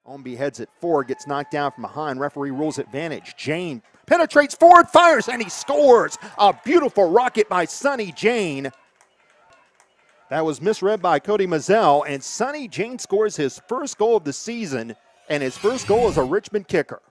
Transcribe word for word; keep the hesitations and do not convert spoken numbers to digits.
Holmby heads at four, gets knocked down from behind. Referee rules advantage. Jane penetrates forward, fires, and he scores. A beautiful rocket by Sonny Jane. That was misread by Cody Mazzell, and Sonny Jane scores his first goal of the season and his first goal as a Richmond Kicker.